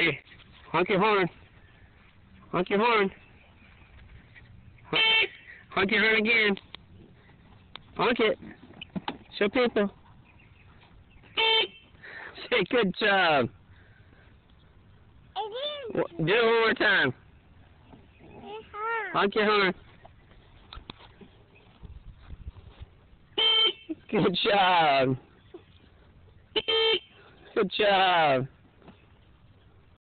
Hey, honk your horn. Honk your horn. Honk your horn again. Honk it. Show people. Say good job. Do it one more time. Honk your horn. Good job. Good job.